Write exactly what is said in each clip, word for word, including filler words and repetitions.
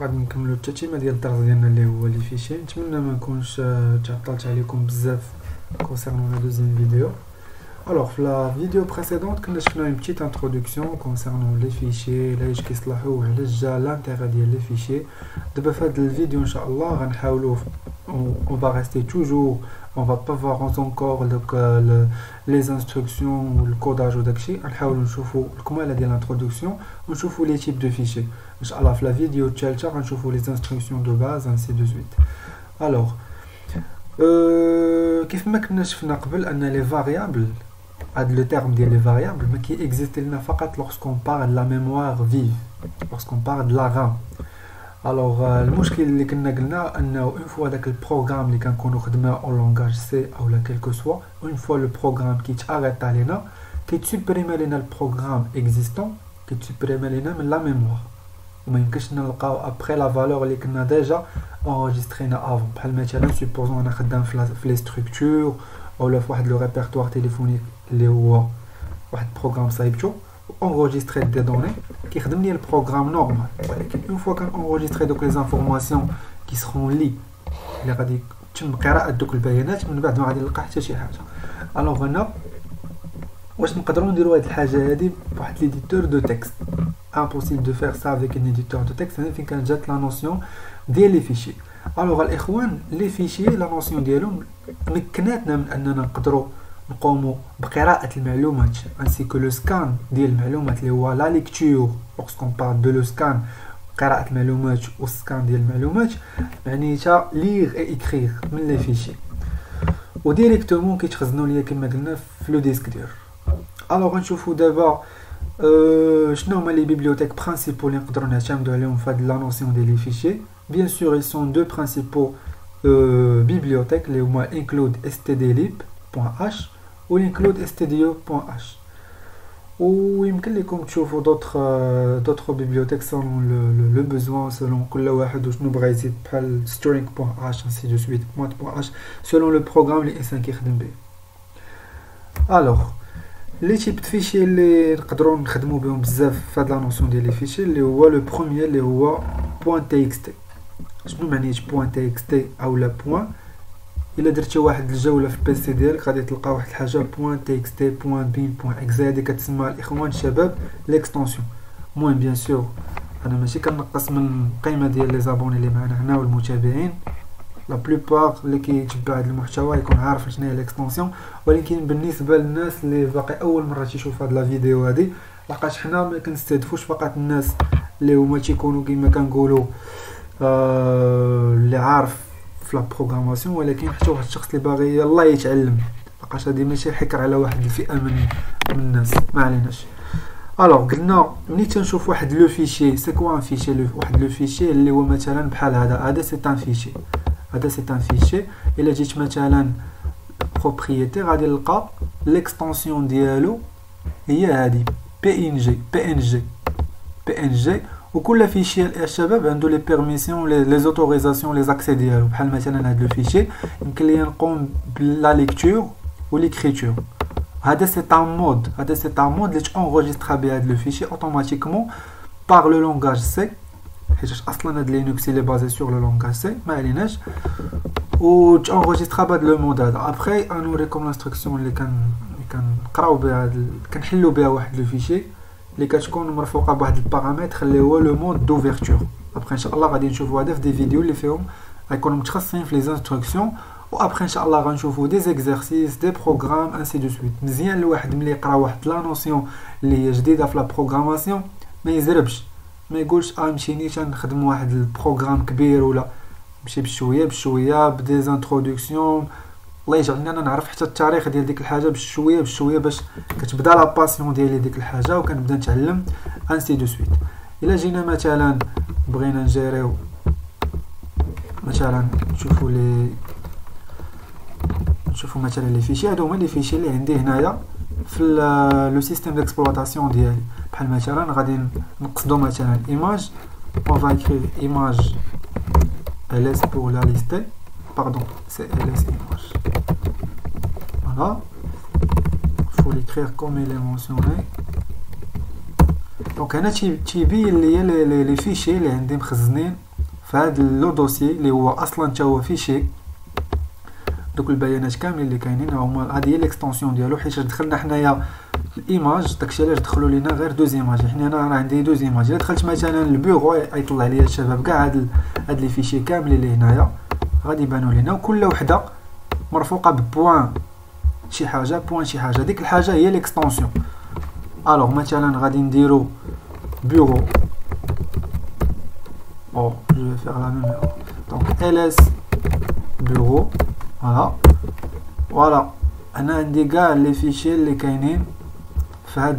غادي نكملو التتمه ديال الدرس ديالنا اللي هو لي فيشي. نتمنى ما نكونش تعطلت عليكم بزاف concernant la deuxième vidéo. Alors, la vidéo précédente, nous avons fait une petite introduction concernant les fichiers, l'intérêt des fichiers. Depuis cette vidéo, Inch'Allah, on va rester toujours, on va pas voir encore le, le, les instructions ou le codage ou d'acchi. On va voir comment elle a dit l'introduction, on va voir les types de fichiers. Inch'Allah, la vidéo, on va voir les instructions de base, ainsi de suite. Alors, euh, كيف ما كنا شفنا قبل ان les variables, le terme ديال les variables ما كي existe لنا فقط lorsqu'on parle de la mémoire vive, lorsqu'on parle de la RAM. alors المشكل اللي كنا قلنا انه une fois داك البروغرام اللي كنكونوا خدمناه او لونغاج سي او لا كيلكو سوا, une fois le programme كيتاريط علينا كيتسوبريمي لنا البروغرام existant, كيتسوبريمي لنا من la mémoire. وما يمكنش نلقاو ابري لا فالور اللي كنا ديجا انغيسترينا افون. بحال مثلا سوبوزون انا خدام في لي ستركتور ولا في واحد لو ريبرتوار تليفونيك اللي هو واحد بروغرام صايبتو انغيستري دي دوني كيخدم لي البروغرام نورمال, ولكن اون فوا كان انغيستري دوك لي زانفورماسيون كي سخون لي اللي غادي تم قراءه دوك البيانات من بعد ما غادي نلقى حتى شي حاجه. الوغ هنا واش نقدروا نديروا هاد الحاجه هادي بواحد ليديتور دو تكست؟ impossible de faire ça avec un éditeur de texte. فين كان جات لا نوسيون ديال لي فيشي. الوغ الاخوان لي فيشي لا نوسيون ديالهم مكناتنا من اننا نقدروا نقوموا بقراءه المعلومات انسي كو لو سكان ديال المعلومات اللي هو لا ليكتور. لوكسكون بار دو لو سكان قراءه المعلومات والسكان ديال المعلومات معنيتها ليغ اي اكريغ من لي فيشي وديريكتومون كيتخزنوا ليا كما قلنا في لو ديسك ديال. الوغ غنشوفوا دابا Euh, شنو هما لي بيبليوتيك برينسيبال اللي نقدروا نعتمدوا عليهم في هاد لا نوسيون ديال لي فيشي. بيان سور ils sont deux principaux euh, bibliothèques اللي هما include stdlib.h و include stdio.h. ويمكن لكم تشوفوا d'autres d'autres bibliothèques selon le, le, le besoin, selon كل واحد وشنو بغا يزيد, بحال string.h ainsi de suite, point.h selon le programme اللي الانسان كيخدم به. alors لي تيب فيشي اللي نقدروا نخدموا بهم بزاف في هاد لا نوسيون ديال لي فيشي اللي هو لو بروميير اللي هو .txt. شنو معنيت .txt او لا بوين؟ الا درتي واحد الجوله في البيسي ديالك غادي تلقى واحد الحاجه .txt .bin .exe هادي كتسمى الاخوان الشباب ليكستونسيون. المهم بيان سور انا ماشي كنقص من القيمه ديال لي زابوني اللي معنا هنا والمتابعين, لا بلوبار اللي كيتبع هذا المحتوى يكون عارف شنو هي ليكستونسيون, ولكن بالنسبه للناس اللي باقي اول مره تيشوف هاد لا فيديو هادي لقاش حنا ما كنستهدفوش فقط الناس اللي هما تيكونوا كما كنقولوا آه اللي عارف في لا بروغراماسيون, ولكن حتى واحد الشخص اللي باغي يلاه يتعلم, لقاش هادي ماشي حكر على واحد الفئه من من الناس, ما عليناش. الوغ قلنا ملي تنشوف واحد لو فيشي سي كوا ان فيشي, واحد لو فيشي اللي هو مثلا بحال هذا هذا سي ان فيشي, هذا سي ان فيشي. الا جيت مثلا بروبريتير غادي نلقى ليكستونسيون ديالو هي هذه بي ان جي بي ان جي بي ان جي. وكل فيشي يا شباب عنده لي بيرميسيون لي زوتوريزاسيون لي زاكسي ديالو. بحال مثلا هذا لو فيشي يمكن لي نقوم بلا ليكتور و ليكريتور. هذا سي ان مود هذا سي ان مود اللي تانغوجيسترا به هذا لو فيشي اوتوماتيكمون بار لو لونغاج سي, حيت اصلا هاد لينكس اللي بازي سور لو لونغاج سي ما عليناش, و تانغوجيسترا بهاد لو مود هذا. ابري انوريكم لانستركسيون اللي كان كنقراو بها كنحلوا بها واحد لو فيشي اللي كتكون مرفوقه بواحد البارامتر اللي هو لو مود دوفيرتور. ابري ان شاء الله غادي نشوفوا هذا في دي فيديو اللي فيهم غيكونوا متخصصين في لي زانستركسيون, و ابري ان شاء الله غنشوفوا دي زيكزارسيس دي بروغرام انسي دو سويت. مزيان الواحد ملي يقرا واحد لا نوسيون اللي هي جديده في لا بروغراماسيون ما يزربش, ما يقولش اه نمشي نخدم واحد البروغرام كبير, ولا نمشي بشويه بشويه بدي زانتروداكسيون. الله يجعلنا انا نعرف حتى التاريخ ديال ديك الحاجه بشويه بشويه باش كتبدا لا باسيون ديالي ديك الحاجه وكنبدا نتعلم انسي دو سويت. الا جينا مثلا بغينا نجيريو مثلا نشوفوا لي نشوفوا مثلا لي فيشي, هادو هما لي فيشي اللي عندي هنايا في لو سيستيم ديكسبلوطاسيون ديالي. بحال مثلا غادي نقصدو مثلا ايماج, اون فا اكريف ايماج ls pour la lister, pardon c'est ls image. Voilà, faut l'écrire comme il est mentionné. donc هنا تيبين لي لي لي فيشي اللي عندي مخزنين في هذا لو دوسي اللي هو اصلا تا هو فيشي. دوك البيانات كاملين اللي كاينين هما هذه هي ليكستونسيون ديالو، حيت دخلنا حنايا الايماج داكشي علاش دخلوا لينا غير دوز ايماج. حنا انا راه عندي دوز ايماج، الا دخلت مثلا البيرو يطلع لي الشباب كاع هاد هاد لي فيشي كاملين اللي هنايا غادي يبانوا لينا، وكل وحده مرفوقه ببوان شي حاجه بوان شي حاجه. ديك الحاجه هي ليكستونسيون. الوغ مثلا غادي نديرو بيرو او جو vais faire la même erreur. donc ls bureau فوالا فوالا. انا عندي كاع لي فيشي اللي كاينين في هاد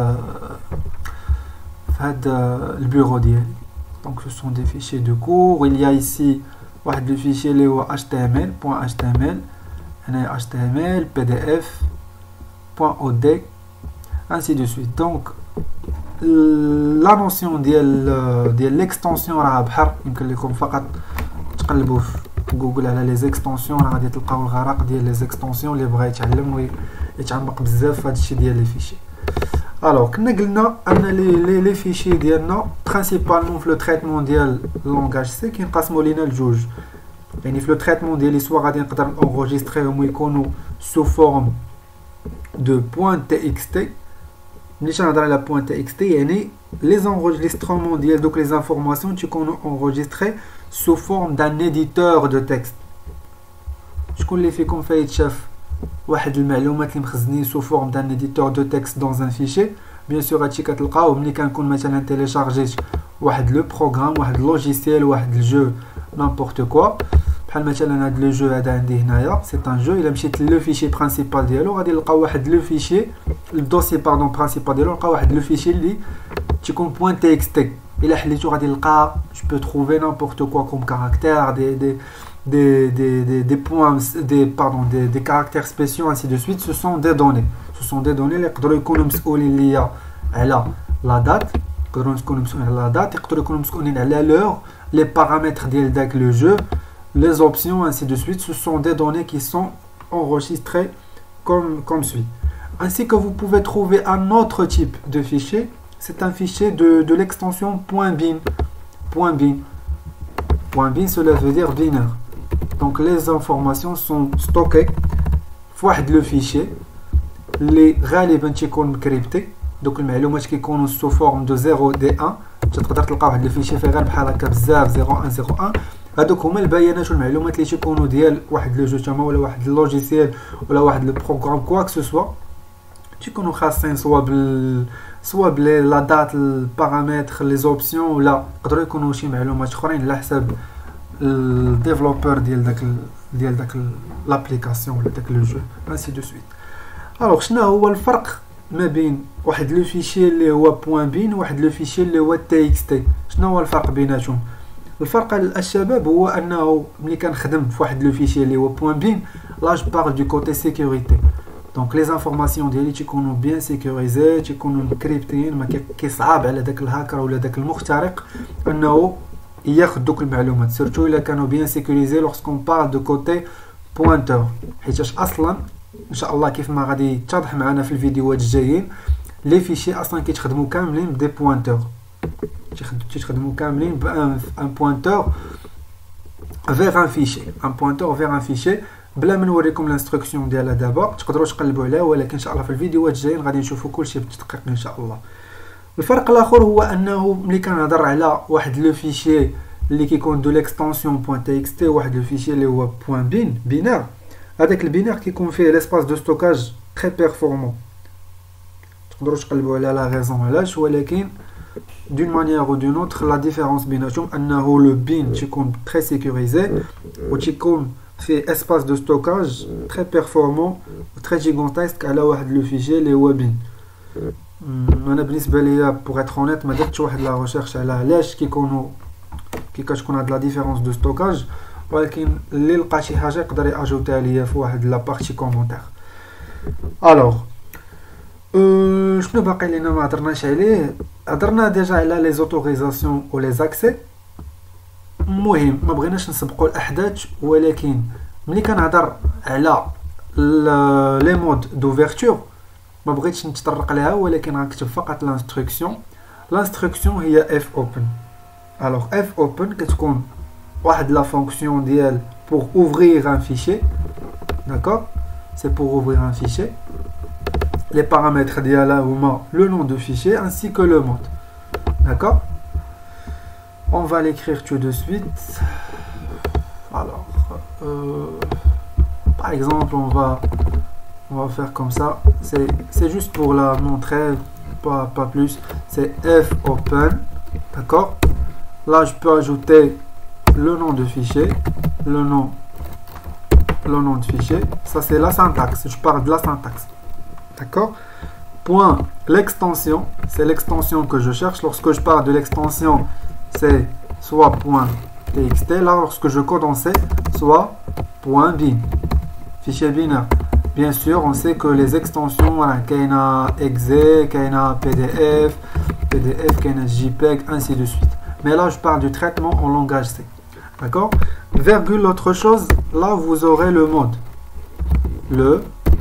في هاد البيرو ديالي. دونك ce sont des fichiers de cours. il y a ici واحد لو فيشي اللي هو html point html، هنا html pdf point od ainsi de suite. donc لا نوسيون ديال ديال ليكستونسيون راه بحر، يمكن لكم فقط تقلبوا في جوجل على لي زيكستونسيون راه غادي تلقاو الغرق ديال لي زيكستونسيون اللي بغا يتعلم ويتعمق بزاف في هادشي ديال لي فيشي. الوغ كنا قلنا ان لي لي فيشي ديالنا برينسيپالمون في لو تريتمون ديال لونغاج سي كينقسموا لينا لجوج. يعني في لو تريتمون ديالي سوا غادي نقدر انغوجيستريهم ويكونوا سو فورم دو بوين تي اكس تي. ملي تنهضر على بوين تي اكس تي يعني لي زونغوجيسترومون ديال دوك لي زانفورماسيون تيكونوا انغوجيستري سو فورم دان اديتور دو تكست. شكون اللي فيكم فايتشاف واحد المعلومات اللي مخزنين سو فورم دان اديتور دو تكست دون ان فيشي؟ بيان سور هادشي كتلقاو ملي كنكون مثلا تيليشارجيت واحد لو بروغرام، واحد لوجيسيال، واحد الجو نيمبورط كوا. بحال مثلا هاد لو جو هذا عندي هنايا سي ان جو. الا مشيت لو فيشي برينسيپال ديالو غادي نلقاو واحد لو فيشي الدوسي باردون برينسيپال ديالو، نلقاو واحد لو فيشي اللي تيكون بوين تي اكس تي. الا حليتو غادي نلقى جو بو تروفي نيمبورط كوا كوم كاركتير دي دي des des des des points des pardon des des caractères spéciaux ainsi de suite. Ce sont des données ce sont des données اللي يقدروا يكونوا مسؤولين ليا على لا دات، يقدروا يكونوا مسؤولين على لا دات، يقدروا يكونوا مسؤولين على لور les paramètres ديال داك لو جو les options ainsi de suite. Ce sont des données qui sont enregistrées comme comme suit. Ainsi que vous pouvez trouver un autre type de fichier, c'est un fichier de de l'extension .bin. .bin .bin cela veut dire binaire. Donc les informations sont stockées في واحد لو فيشي اللي غالبا تيكون مكريبتي. دوك المعلومات كيكونوا سو فورم دو صفر دي واحد. تقدر تلقى واحد لو فيشي فيه غير بحال هكا بزاف صفر واحد صفر واحد. هادوك هما البيانات والمعلومات اللي تيكونوا ديال واحد لو جو تما ولا واحد اللوجيسيال ولا واحد لو بروغرام كوا كو سوا، تيكونوا خاصين سوا بال سوا بلي لا دات البارامتر لي زوبسيون، ولا يقدروا يكونوا شي معلومات اخرين على حساب الديفلوبر ديال داك ديال داك لابليكاسيون ولا داك لو جو ainsi de suite. الوغ شنو هو الفرق ما بين واحد لو فيشي اللي هو بوين بين وواحد لو فيشي اللي هو تي اكس تي؟ شنو هو الفرق بيناتهم؟ الفرق الشباب هو انه ملي كنخدم في واحد لو فيشي اللي هو بوين بين لا جو بارل دو كوتي سيكوريتي. دونك لي زانفورماسيون ديالي تيكونوا بيان سيكوريزي، تيكونوا مكريبتين، ما كيصعاب على داك الهاكر ولا داك المخترق انه ياخذ دوك المعلومات، سيرتو الا كانوا بيان سيكوريزي لورسكون بارل دو كوتي بوينتور. حيتاش اصلا ان شاء الله كيف ما غادي يتضح معنا في الفيديوهات الجايين لي فيشي اصلا كيتخدموا كاملين بدي بوينتور، تيخدموا كاملين بان ان بوينتور فيغ ان فيشي، ان بوينتور فيغ ان فيشي. بلا ما نوريكم الانستركسيون ديالها دابا تقدروا تقلبوا عليها، ولكن ان شاء الله في الفيديوهات الجايين غادي نشوفوا كلشي بالتدقيق ان شاء الله. الفرق الاخر هو انه ملي كنهضر على واحد لو فيشي اللي كيكون دو ليكستونسيون بوين تي اكس تي واحد لو فيشي اللي هو بوين بين بينار، هذاك البينار كيكون فيه ليسباس دو ستوكاج تري بيرفورمون. تقدروا تقلبوا على لا ريزون علاش، ولكن دون مانيير او دون اوتر لا ديفيرونس بيناتهم انه لو بين تيكون تري سيكوريزي و تيكون فيه اسباس دو ستوكاج تري بيرفورمون و تري جيغانتيسك على واحد لو فيشي اللي هو بين. انا بالنسبه ليا بوغ اتر اونيت ما درتش واحد لا ريشيرش على علاش كيكونوا كي كتكون هاد لا ديفيرونس دو ستوكاج، ولكن اللي لقى شي حاجه يقدر ياجوتها ليا في واحد لا بارتي كومونتير. الوغ أه شنو باقي لينا ما هضرناش عليه؟ هضرنا ديجا على لي زوتوريزاسيون و لي زاكسي. المهم ما بغيناش نسبقوا الاحداث، ولكن ملي كنهضر على لي مود دوفيرتور ما بغيتش نتطرق لها، ولكن غنكتب فقط لانستركسيون. لانستركسيون هي اف اوبن. الوغ اف اوبن كتكون واحد la fonction ديال pour ouvrir un fichier, d'accord, c'est pour ouvrir un fichier. Les paramètres ديالها هما le nom de fichier ainsi que le mode, d'accord. On va l'écrire tout de suite. Alors euh, par exemple on va on va faire comme ça, c'est c'est juste pour la montrer, pas, pas plus. C'est fopen, d'accord. Là je peux ajouter le nom de fichier, le nom le nom de fichier, ça c'est la syntaxe, je parle de la syntaxe, d'accord. Point l'extension, c'est l'extension que je cherche. Lorsque je parle de l'extension, c'est soit point txt, là lorsque je code en C, soit point bin, fichier binaire. Bien sûr, on sait que les extensions, voilà, kayna exe, kayna pdf, pdf, kayna jpeg, ainsi de suite. Mais là, je parle du traitement en langage C. D'accord? Virgule, autre chose, là, vous aurez le mode. Le,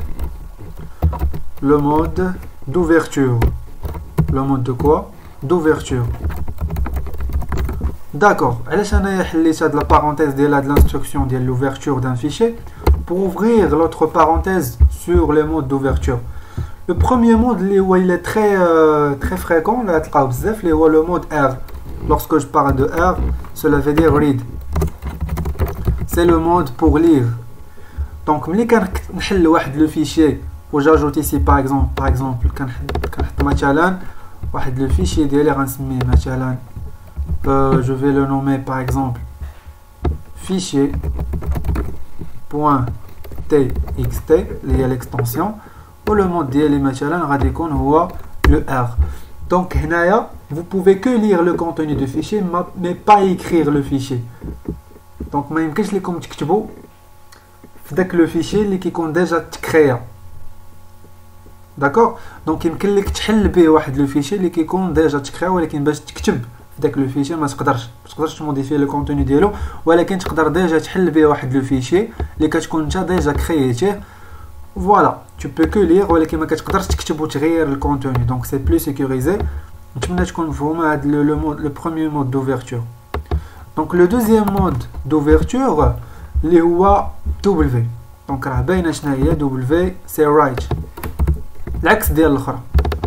le mode d'ouverture. Le mode de quoi? D'ouverture. D'accord. علاش انا حليت هاد la parenthèse ديال هاد l'instruction ديال l'ouverture d'un fichier pour ouvrir l'autre parenthèse sur les modes d'ouverture. Le premier mode, il est très euh, très fréquent, là تلقاو بزاف, اللي هو le mode R. Lorsque je parle de R, cela veut dire read. C'est le mode pour lire. Donc ملي كنحل واحد le fichier و j'ajoute ici par exemple par exemple كنحط مثلا واحد le fichier ديالي غنسميه مثلا Euh, je vais le nommer par exemple fichier point txt, il y a l'extension, ou le mode ديالي مثلا غادي يكون هو le R. Donc هنايا vous pouvez que lire le contenu du fichier mais pas écrire le fichier. Donc ما يمكنش لكم تكتبوا في داك le fichier اللي كيكون ديجا تكريا. داكور. دونك يمكن لك تحل به واحد لو فيشي اللي كيكون ديجا تكريا, ولكن باش تكتب في داك لو فيشي ما تقدرش ما تقدرش تموديفي لو كونتوني ديالو, ولكن تقدر ديجا تحل به واحد لو فيشي اللي كتكون انت ديجا كرييتيه. فوالا tu peux que lire, ولكن ما كتقدرش تكتب وتغير الكونتوني. دونك سي بلو سيكوريزي. نتمنى تكون مفهومه هاد لو مود لو بروميير مود دوفيرتور. دونك لو دوزيام مود دوفيرتور اللي هو W. دونك راه باينه شنو هي W, سي رايت, العكس ديال الاخرى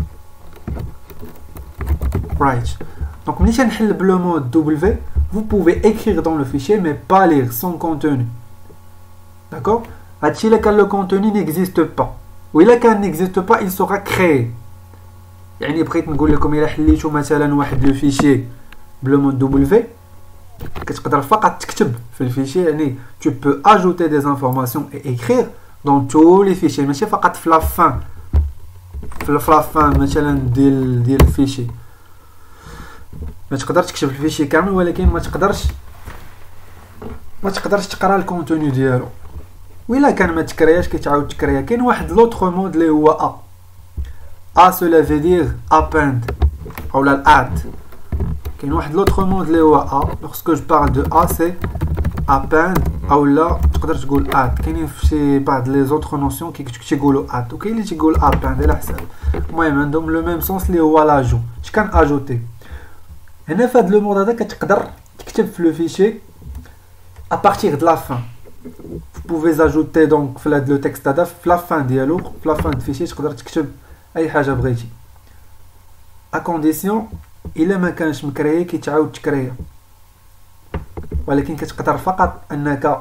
right. Donc ملي تنحل بلو مود W, vous pouvez écrire dans le fichier mais pas lire son contenu. D'accord. هادشي الا كان le contenu n'existe pas, و الا كان n'existe pas il sera créé. يعني بغيت نقول لكم الا حليتو مثلا واحد لو فيشي بلو مود W, كتقدر فقط تكتب في الفيشي, يعني tu peux ajouter des informations et écrire dans tous les fichiers, ماشي فقط في la fin في la fin مثلا ديال ديال الفيشي. ما تقدرش تكتب الفيشي كامل, ولكن ما تقدرش ما تقدرش تقرا الكونتوني ديالو. وإلا كان ما تكرياش كيتعاود تكريا. كاين واحد لوطخ مود اللي هو ا ا cela veut dire append اولا الاد. كاين واحد لوطخ مود اللي هو ا lorsque je parle de a c'est append اولا تقدر تقول اد. كاينين في شي بعض لي زوطخ نوسيون كي تيقولوا اد, وكاين اللي تيقول append على حساب. المهم عندهم لو ميم سونس اللي هو لاجو. اش كان اجوتي هنا في هاد لو مود هذا كتقدر تكتب في لو فيشي à partir de la fin. Vous pouvez ajouter donc في هاد لو تكست هذا في لا فان ديالو, في لا فان د فيشي تقدر تكتب اي حاجه بغيتي, ا كونديسيون الا ما كانش مكريي كيتعاود تكريا. ولكن كتقدر فقط انك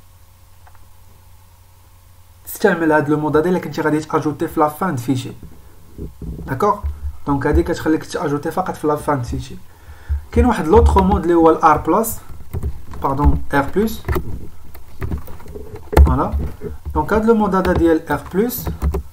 تستعمل هاد لو مود هذا الا كنتي غادي تاجوتي في لا فان د فيشي. داكوغ. دونك هادي كتخليك تاجوتي فقط في لا فان د فيشي. كاين واحد لوطخ مود اللي هو الار بلس باردون ار بلس. فوالا. دونك هاد لو مود هذا ديال ار بلس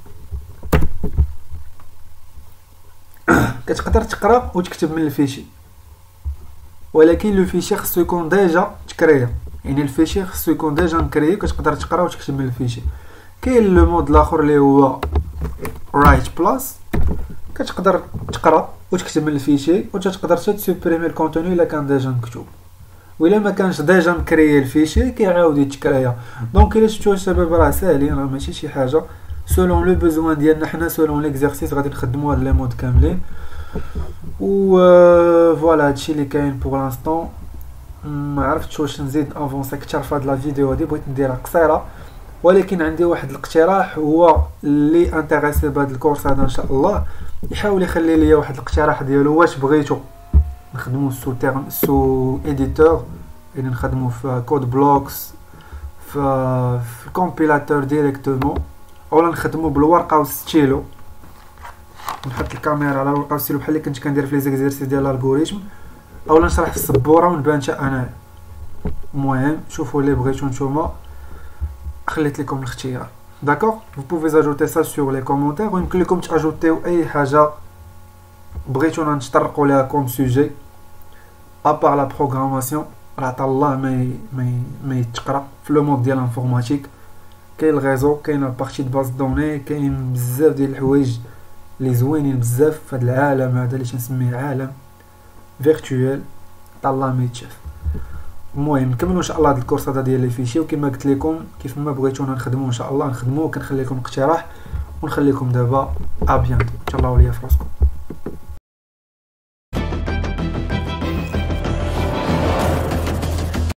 كتقدر تقرا وتكتب من الفيشي, ولكن لو فيشي خصو يكون ديجا تكريا, يعني الفيشي خصو يكون ديجا مكريي كتقدر تقرا وتكتب من الفيشي. كاين لو مود الاخر اللي هو رايت بلس, كتقدر تقرا وتكتب من الفيشي وتقدر تسوبريمي الكونتوني الا كان ديجا مكتوب, وإلا ما كانش ديجا مكريي الفيشي كيعاود يتكريا. دونك الا شفتوا الشباب راه ساهلين, راه ماشي شي حاجه. سولون لو بوزوان ديالنا حنا, سولون ليكزارسيس غادي نخدموا هاد لي مود كاملين. و فوالا هادشي اللي كاين بوغ لانستون. ما عرفتش واش نزيد افونسي اكثر في هاد لا فيديو هادي، بغيت نديرها قصيره، ولكن عندي واحد الاقتراح، هو اللي انتريسي بهاد الكورس هذا ان شاء الله يحاول يخلي لي واحد الاقتراح ديالو واش بغيتو نخدمو سو تيرم سو اديتور، يعني نخدمو في كود بلوكس في في الكومبيلاتور ديريكتومون، اولا نخدمو بالورقه والستيلو، نحط الكاميرا على الورقه والستيلو بحال اللي كنت كندير في لي زيكزيرسيس ديال الالغوريثم، اولا نشرح في السبوره ونبان حتى انا. المهم شوفوا اللي بغيتو نتوما، خليت لكم الاختيار. داكوغ vous pouvez ajouter ça sur les commentaires، ويمكن لكم تاجوتيو اي حاجه بغيتونا نتطرقوا لها كوم سوجي ابار لا بروغراماسيون، راه حتى الله ما ما ما يتقرا في لو مود ديال الانفورماتيك. كاين الغيزو، كاين بارتي د باز دوني، كاين بزاف ديال الحوايج لي زوينين بزاف في هذا العالم هذا اللي تنسميه عالم فيرتوال، حتى الله ما يتشاف. المهم نكملوا ان شاء الله هذا الكورس هذا ديال لي فيشي، وكما قلت لكم كيف ما بغيتونا نخدموا ان شاء الله نخدموا، كنخلي لكم اقتراح ونخليكم دابا ابيانتو، تهلاو ليا في راسكم.